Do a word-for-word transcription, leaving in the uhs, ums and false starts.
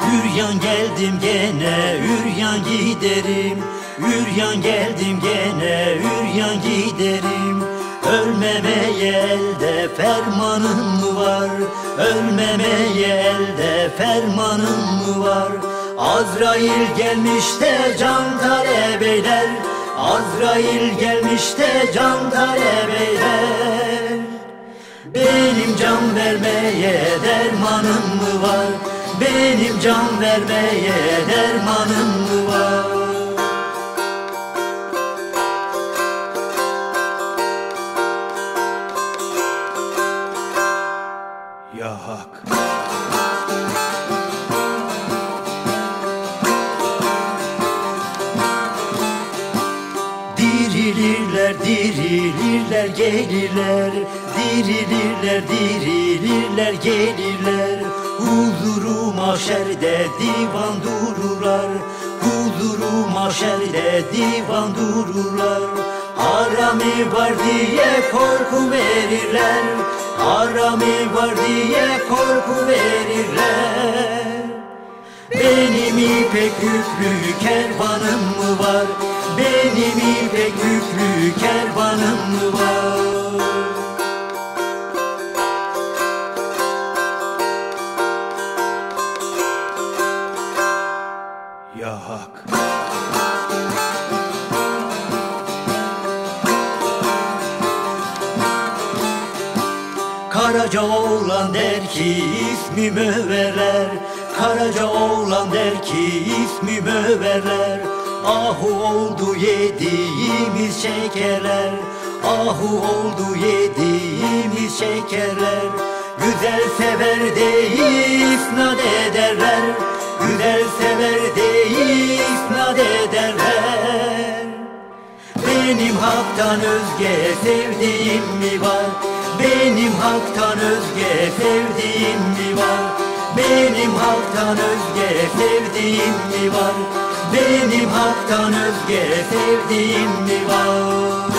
Üryan geldim gene, üryan giderim. Üryan geldim gene, üryan giderim. Ölmemeye elde fermanım mı var? Ölmemeye elde fermanım mı var? Azrail gelmiş de can talep eyler. Azrail gelmiş de can talep eyler. Benim can vermeye dermanım mı var? Benim can vermeye dermanım mı var? Ya Hak. Dirilirler, dirilirler, gelirler. Dirilirler, dirilirler, gelirler. Huzuru mahşerde divan dururlar. Huzuru mahşerde divan dururlar. Harami var diye korku verirler. Harami var diye korku verirler. Benim ipek yüklü kervanım mı var? Benim ipek yüklü kervanım mı var? Ya Hak. Karaca oğlan der ki ismimi verer. Karaca oğlan der ki ismimi verer. Ahu oldu yediğimiz şekerler. Ahu oldu yediğimiz şekerler. Güzel sever diye isnat ederler. Güzel sever diye isnat ederler. Benim haktan özge sevdiğim mi var? Benim haktan özge sevdiğim mi var? Benim haktan özge sevdiğim mi var? Benim haktan özge sevdiğim mi var?